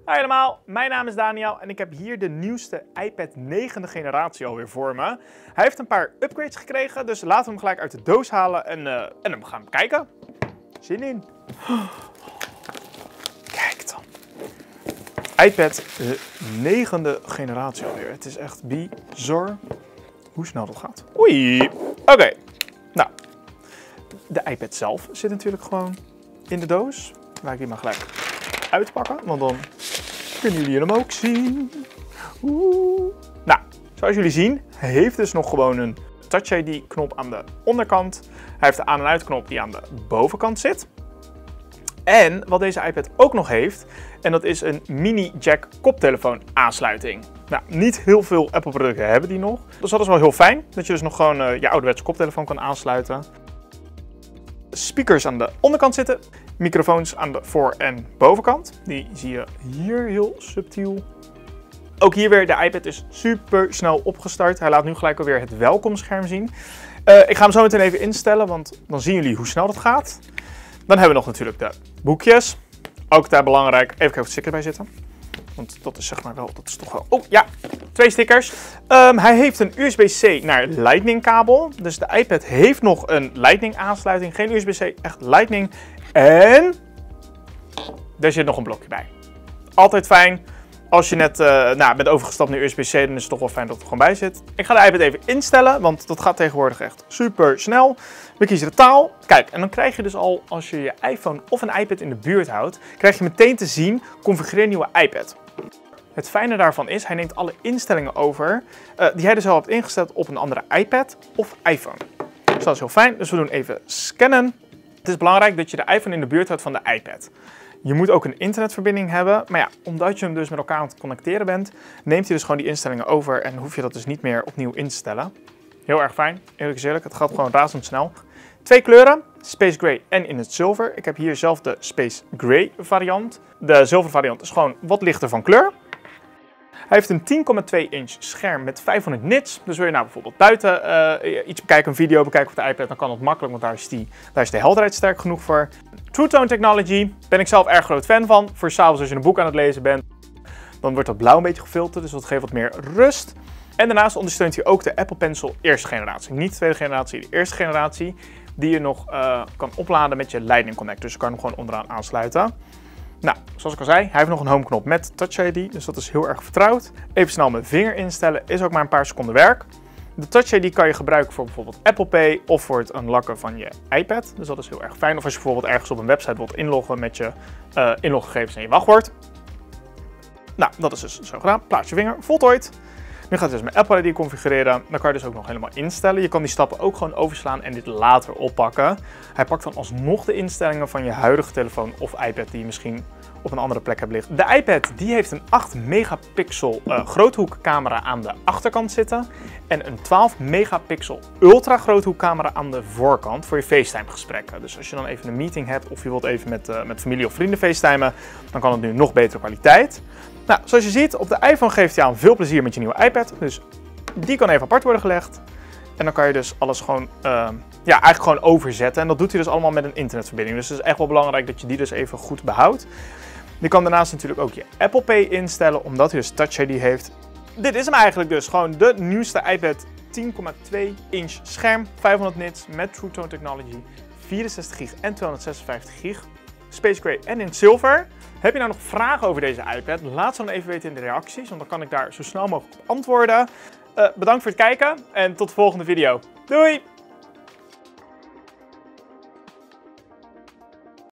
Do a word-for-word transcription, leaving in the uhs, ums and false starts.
Hi allemaal, mijn naam is Daniel en ik heb hier de nieuwste iPad negende generatie alweer voor me. Hij heeft een paar upgrades gekregen, dus laten we hem gelijk uit de doos halen en, uh, en hem gaan bekijken. Zin in. Kijk dan. iPad negende generatie alweer. Het is echt bizar hoe snel dat gaat. Oei. Oké, okay. Nou. De iPad zelf zit natuurlijk gewoon in de doos. Laat ik die maar gelijk uitpakken, want dan kunnen jullie hem ook zien. Oeh. Nou, zoals jullie zien, hij heeft dus nog gewoon een Touch I D knop aan de onderkant. Hij heeft de aan- en uitknop die aan de bovenkant zit. En wat deze iPad ook nog heeft, en dat is een mini jack koptelefoon aansluiting. Nou, niet heel veel Apple producten hebben die nog. Dus dat is wel heel fijn, dat je dus nog gewoon uh, je ouderwetse koptelefoon kan aansluiten. Speakers aan de onderkant zitten, microfoons aan de voor- en bovenkant. Die zie je hier heel subtiel. Ook hier weer, de iPad is super snel opgestart. Hij laat nu gelijk alweer het welkomstscherm zien. Uh, ik ga hem zo meteen even instellen, want dan zien jullie hoe snel dat gaat. Dan hebben we nog natuurlijk de boekjes. Ook daar belangrijk. Even kijken of de sticker bij zitten. Want dat is zeg maar wel, dat is toch wel... Oh ja, twee stickers. Um, hij heeft een U S B C naar Lightning kabel. Dus de iPad heeft nog een Lightning aansluiting. Geen U S B C, echt Lightning. En er zit nog een blokje bij. Altijd fijn. Als je net uh, nou, bent overgestapt naar U S B C, dan is het toch wel fijn dat het er gewoon bij zit. Ik ga de iPad even instellen, want dat gaat tegenwoordig echt super snel. We kiezen de taal. Kijk, en dan krijg je dus al, als je je iPhone of een iPad in de buurt houdt, krijg je meteen te zien, configureer nieuwe iPad. Het fijne daarvan is, hij neemt alle instellingen over uh, die hij dus al hebt ingesteld op een andere iPad of iPhone. Dus dat is heel fijn. Dus we doen even scannen. Het is belangrijk dat je de iPhone in de buurt houdt van de iPad. Je moet ook een internetverbinding hebben, maar ja, omdat je hem dus met elkaar aan het connecteren bent, neemt hij dus gewoon die instellingen over en hoef je dat dus niet meer opnieuw in te stellen. Heel erg fijn, eerlijk is eerlijk, het gaat gewoon razendsnel. Twee kleuren, Space Gray en in het zilver. Ik heb hier zelf de Space Gray variant. De zilver variant is gewoon wat lichter van kleur. Hij heeft een tien komma twee inch scherm met vijfhonderd nits. Dus wil je nou bijvoorbeeld buiten uh, iets bekijken, een video bekijken op de iPad, dan kan dat makkelijk, want daar is, die, daar is de helderheid sterk genoeg voor. True Tone Technology, ben ik zelf erg groot fan van. Voor s'avonds als je een boek aan het lezen bent, dan wordt dat blauw een beetje gefilterd, dus dat geeft wat meer rust. En daarnaast ondersteunt hij ook de Apple Pencil eerste generatie. Niet de tweede generatie, de eerste generatie, die je nog uh, kan opladen met je Lightning Connect. Dus je kan hem gewoon onderaan aansluiten. Nou, zoals ik al zei, hij heeft nog een home knop met Touch I D, dus dat is heel erg vertrouwd. Even snel mijn vinger instellen, is ook maar een paar seconden werk. De Touch I D kan je gebruiken voor bijvoorbeeld Apple Pay of voor het unlocken van je iPad. Dus dat is heel erg fijn. Of als je bijvoorbeeld ergens op een website wilt inloggen met je uh, inloggegevens en je wachtwoord. Nou, dat is dus zo gedaan. Plaats je vinger, voltooid. Nu gaat het dus met Apple I D configureren. Dan kan je dus ook nog helemaal instellen. Je kan die stappen ook gewoon overslaan en dit later oppakken. Hij pakt dan alsnog de instellingen van je huidige telefoon of iPad die je misschien op een andere plek hebt liggen. De iPad die heeft een acht megapixel uh, groothoekcamera aan de achterkant zitten. En een twaalf megapixel ultra groothoekcamera aan de voorkant voor je FaceTime gesprekken. Dus als je dan even een meeting hebt of je wilt even met, uh, met familie of vrienden FaceTimen, dan kan het nu nog betere kwaliteit. Nou, zoals je ziet, op de iPhone geeft hij aan veel plezier met je nieuwe iPad. Dus die kan even apart worden gelegd. En dan kan je dus alles gewoon, uh, ja, eigenlijk gewoon overzetten. En dat doet hij dus allemaal met een internetverbinding. Dus het is echt wel belangrijk dat je die dus even goed behoudt. Je kan daarnaast natuurlijk ook je Apple Pay instellen, omdat hij dus Touch I D heeft. Dit is hem eigenlijk dus, gewoon de nieuwste iPad tien komma twee inch scherm, vijfhonderd nits met True Tone Technology, vierenzestig gig en tweehonderdzesenvijftig gig. Space Gray en in het zilver. Heb je nou nog vragen over deze iPad? Laat ze dan even weten in de reacties, want dan kan ik daar zo snel mogelijk op antwoorden. Uh, bedankt voor het kijken en tot de volgende video. Doei!